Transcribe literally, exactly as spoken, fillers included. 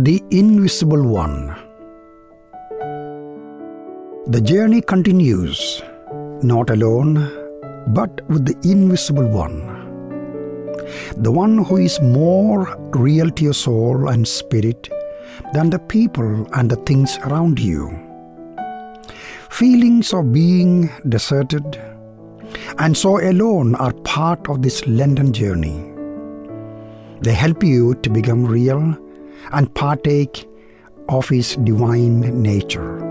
The Invisible One. The journey continues, not alone, but with the Invisible One. The one who is more real to your soul and spirit than the people and the things around you. Feelings of being deserted and so alone are part of this Lenten journey. They help you to become real and partake of His divine nature.